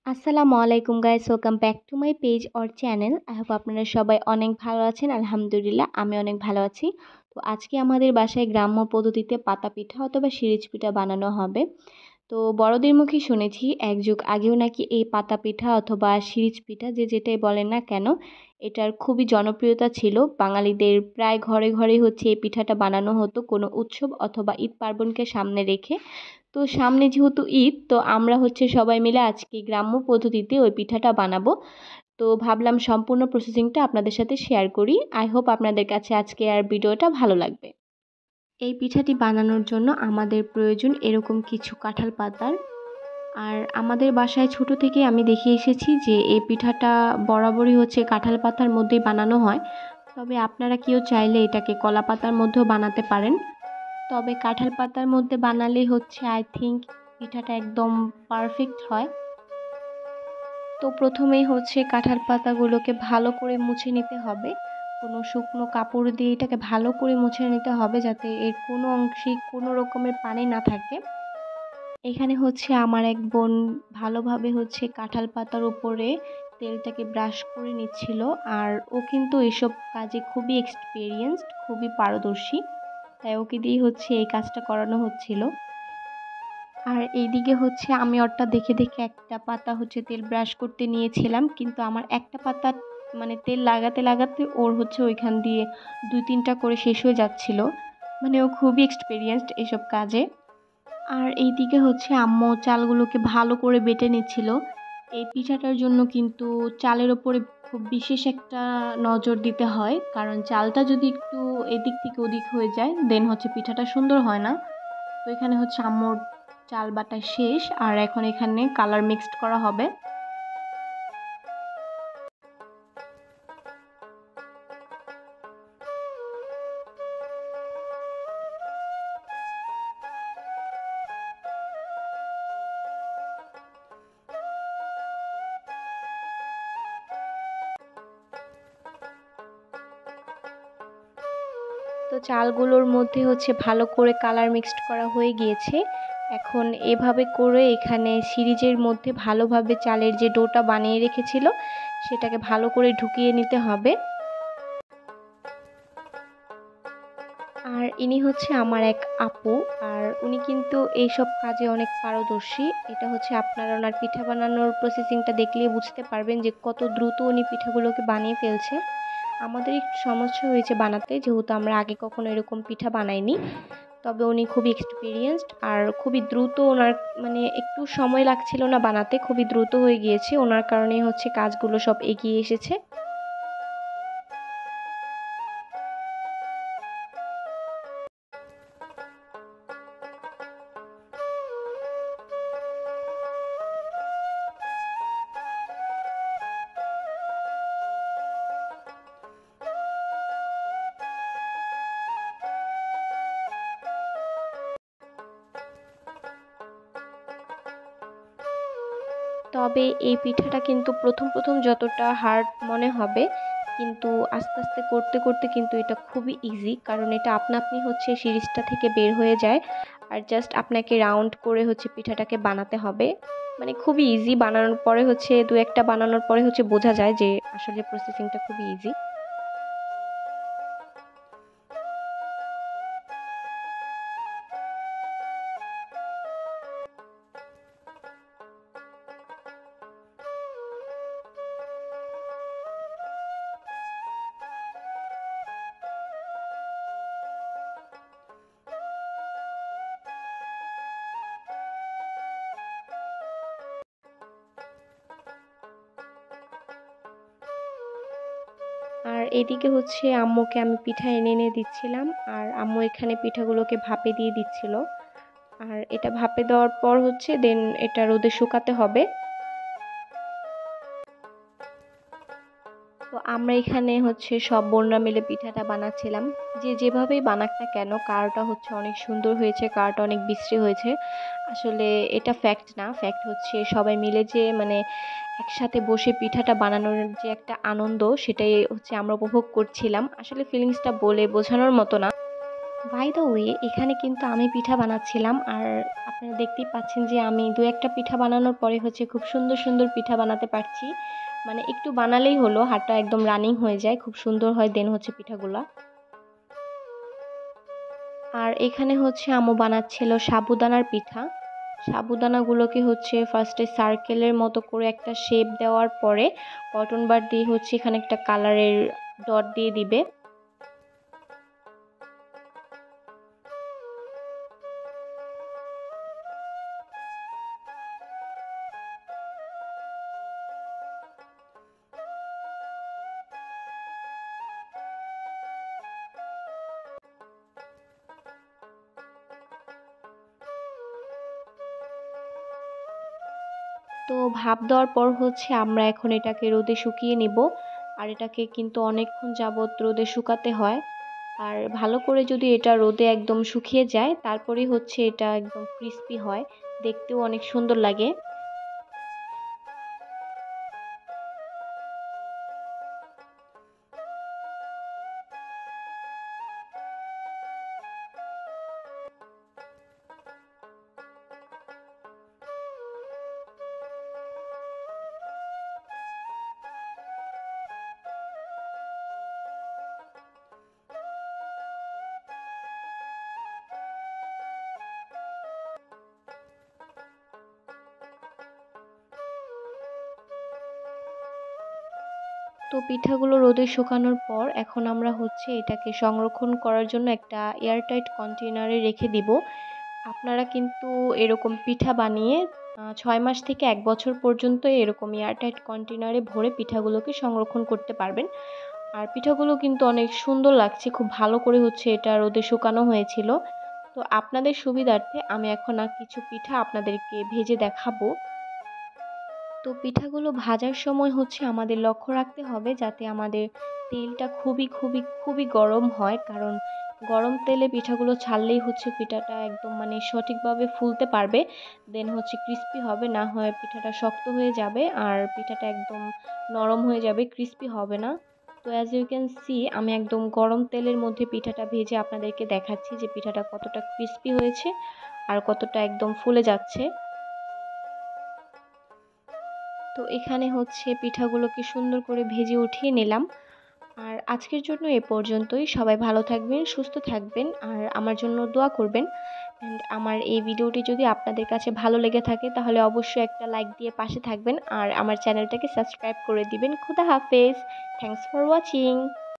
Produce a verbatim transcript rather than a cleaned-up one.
আসসালামু আলাইকুম guys, welcome back to my page or channel. I hope আপনারা সবাই অনেক ভালো আছেন। আলহামদুলিল্লাহ আমি অনেক ভালো আছি। তো আজকে আমাদের বাসায় গ্রাম্য পদ্ধতিতে পাতা পিঠা অথবা সিরিজ পিঠা বানানো হবে। তো বড়দের মুখে শুনেছি এক যুগ আগেও নাকি এই পাতা পিঠা অথবা সিরিজ পিঠা যে যেটাই বলেন না কেন, এটার খুবই জনপ্রিয়তা ছিল। বাঙালিদের প্রায় ঘরে ঘরে হচ্ছে এই পিঠাটা বানানো হতো কোনো উৎসব অথবা ঈদ পার্বণকে সামনে রেখে। তো সামনে যেহেতু ঈদ, তো আমরা হচ্ছে সবাই মিলে আজকে গ্রাম্য পদ্ধতিতে ওই পিঠাটা বানাবো। তো ভাবলাম সম্পূর্ণ প্রসেসিংটা আপনাদের সাথে শেয়ার করি। আই হোপ আপনাদের কাছে আজকে আর ভিডিওটা ভালো লাগবে। এই পিঠাটি বানানোর জন্য আমাদের প্রয়োজন এরকম কিছু কাঁঠাল পাতার। আর আমাদের বাসায় ছোট থেকে আমি দেখে এসেছি যে এই পিঠাটা বরাবরই হচ্ছে কাঁঠাল পাতার মধ্যেই বানানো হয়। তবে আপনারা কেউ চাইলে এটাকে কলা পাতার মধ্যেও বানাতে পারেন। তবে কাঁঠাল পাতার মধ্যে বানালেই হচ্ছে আই থিঙ্ক পিঠাটা একদম পারফেক্ট হয়। তো প্রথমেই হচ্ছে কাঁঠাল পাতাগুলোকে ভালো করে মুছে নিতে হবে। কোনো শুকনো কাপড় দিয়ে এটাকে ভালো করে মুছে নিতে হবে যাতে এর কোনো অংশেই কোনো রকমের পানি না থাকে। এখানে হচ্ছে আমার এক বোন ভালোভাবে হচ্ছে কাঁঠাল পাতার উপরে তেলটাকে ব্রাশ করে নিচ্ছিল। আর ও কিন্তু এসব কাজে খুবই এক্সপিরিয়েন্সড, খুবই পারদর্শী, তাই ওকে দিয়ে হচ্ছে এই কাজটা করানো হচ্ছিল। আর এইদিকে হচ্ছে আমি ওরটা দেখে দেখে একটা পাতা হচ্ছে তেল ব্রাশ করতে নিয়েছিলাম, কিন্তু আমার একটা পাতা মানে তেল লাগাতে লাগাতে ওর হচ্ছে ওইখান দিয়ে দুই তিনটা করে শেষ হয়ে যাচ্ছিল। মানে ও খুবই এক্সপিরিয়েন্সড এসব কাজে। আর এইদিকে হচ্ছে আম্মু চালগুলোকে ভালো করে বেটে নিচ্ছিল। এই পিঠাটার জন্য কিন্তু চালের ওপরে খুব বিশেষ একটা নজর দিতে হয়, কারণ চালটা যদি একটু এদিক থেকে ওদিক হয়ে যায় দেন হচ্ছে পিঠাটা সুন্দর হয় না। তো এখানে হচ্ছে আম্মুর চাল বাটা শেষ, আর এখন এখানে কালার মিক্সড করা হবে। তো চালগুলোর মধ্যে হচ্ছে ভালো করে কালার মিক্সড করা হয়ে গিয়েছে। এখন এভাবে করে এখানে সিরিজের মধ্যে ভালোভাবে চালের যে ডোটা বানিয়ে রেখেছিল সেটাকে ভালো করে ঢুকিয়ে নিতে হবে। আর ইনি হচ্ছে আমার এক আপু, আর উনি কিন্তু এইসব কাজে অনেক পারদর্শী। এটা হচ্ছে আপনারা ওনার পিঠা বানানোর প্রসেসিংটা দেখলেই বুঝতে পারবেন যে কত দ্রুত উনি পিঠাগুলোকে বানিয়ে ফেলছে। আমাদের একটু সমস্যা হয়েছে বানাতে, যেহেতু আমরা আগে কখনো এরকম পিঠা বানাইনি। তবে উনি খুবই এক্সপিরিয়েন্সড আর খুবই দ্রুত, ওনার মানে একটু সময় লাগছিল না বানাতে, খুবই দ্রুত হয়ে গিয়েছে। ওনার কারণেই হচ্ছে কাজগুলো সব এগিয়ে এসেছে। তবে এই পিঠাটা কিন্তু প্রথম প্রথম যতটা হার্ড মনে হবে, কিন্তু আস্তে আস্তে করতে করতে কিন্তু এটা খুবই ইজি, কারণ এটা আপনা আপনি হচ্ছে সিরিজটা থেকে বের হয়ে যায়। আর জাস্ট আপনাকে রাউন্ড করে হচ্ছে পিঠাটাকে বানাতে হবে। মানে খুবই ইজি, বানানোর পরে হচ্ছে দু একটা বানানোর পরে হচ্ছে বোঝা যায় যে আসলে প্রসেসিংটা খুবই ইজি। আর এদিকে হচ্ছে আম্মুকে আমি পিঠা এনে এনে দিচ্ছিলাম, আর আম্মু এখানে পিঠাগুলোকে ভাপে দিয়ে দিচ্ছিল। আর এটা ভাপে দেওয়ার পর হচ্ছে দেন এটা রোদে শুকাতে হবে। তো আমরা এখানে হচ্ছে সব বোনরা মিলে পিঠাটা বানাচ্ছিলাম। যে যেভাবেই বানাক না কেন, কারোটা হচ্ছে অনেক সুন্দর হয়েছে, কারোটা অনেক বিশ্রী হয়েছে। আসলে এটা ফ্যাক্ট না, ফ্যাক্ট হচ্ছে সবাই মিলে যে মানে একসাথে বসে পিঠাটা বানানোর যে একটা আনন্দ, সেটাই হচ্ছে আমরা উপভোগ করছিলাম। আসলে ফিলিংসটা বলে বোঝানোর মতো না। বাই দ্য ওয়ে এখানে কিন্তু আমি পিঠা বানাচ্ছিলাম আর আপনারা দেখতেই পাচ্ছেন যে আমি দু একটা পিঠা বানানোর পরে হচ্ছে খুব সুন্দর সুন্দর পিঠা বানাতে পারছি। মানে একটু বানালেই হলো, হাতটা একদম রানিং হয়ে যায়, খুব সুন্দর হয় দেন হচ্ছে পিঠাগুলা। আর এখানে হচ্ছে আম্মু বানাচ্ছিল সাবুদানার পিঠা। সাবুদানাগুলোকে হচ্ছে ফার্স্টে সার্কেলের মতো করে একটা শেপ দেওয়ার পরে কটন বার দিয়ে হচ্ছে এখানে একটা কালারের ডট দিয়ে দিবে। তো ভাপ দেওয়ার পর হচ্ছে আমরা এখন এটাকে রোদে শুকিয়ে নিব। আর এটাকে কিন্তু অনেকক্ষণ যাবত রোদে শুকাতে হয়। আর ভালো করে যদি এটা রোদে একদম শুকিয়ে যায় তারপরেই হচ্ছে এটা একদম ক্রিস্পি হয়, দেখতেও অনেক সুন্দর লাগে। তো পিঠাগুলো রোদে শুকানোর পর এখন আমরা হচ্ছে এটাকে সংরক্ষণ করার জন্য একটা এয়ারটাইট কন্টেনারে রেখে দিব। আপনারা কিন্তু এরকম পিঠা বানিয়ে আ ছয় মাস থেকে এক বছর পর্যন্ত এরকম এয়ারটাইট কন্টেনারে ভরে পিঠাগুলোকে সংরক্ষণ করতে পারবেন। আর পিঠাগুলো কিন্তু অনেক সুন্দর লাগছে। খুব ভালো করে হচ্ছে এটা রোদে শুকানো হয়েছিল। তো আপনাদের সুবিধার্থে আমি এখন আর কিছু পিঠা আপনাদেরকে ভেজে দেখাবো। তো পিঠাগুলো ভাজার সময় হচ্ছে আমাদের লক্ষ্য রাখতে হবে যাতে আমাদের তেলটা খুবই, খুবই, খুবই গরম হয়। কারণ গরম তেলে পিঠাগুলো ছাড়লেই হচ্ছে পিঠাটা একদম মানে সঠিকভাবে ফুলতে পারবে। দেন হচ্ছে ক্রিস্পি হবে, না হয় পিঠাটা শক্ত হয়ে যাবে আর পিঠাটা একদম নরম হয়ে যাবে, ক্রিস্পি হবে না। তো অ্যাজ ইউ ক্যান সি আমি একদম গরম তেলের মধ্যে পিঠাটা ভেজে আপনাদেরকে দেখাচ্ছি যে পিঠাটা কতটা ক্রিস্পি হয়েছে আর কতটা একদম ফুলে যাচ্ছে। তো এখানে হচ্ছে পিঠাগুলোকে সুন্দর করে ভেজে উঠিয়ে নিলাম। আর আজকের জন্য এ পর্যন্তই। সবাই ভালো থাকবেন, সুস্থ থাকবেন আর আমার জন্য দোয়া করবেন। অ্যান্ড আমার এই ভিডিওটি যদি আপনাদের কাছে ভালো লেগে থাকে তাহলে অবশ্যই একটা লাইক দিয়ে পাশে থাকবেন আর আমার চ্যানেলটাকে সাবস্ক্রাইব করে দিবেন। খোদা হাফেজ। Thanks for watching.